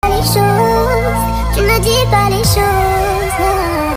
Les choses, tu ne dis pas les choses.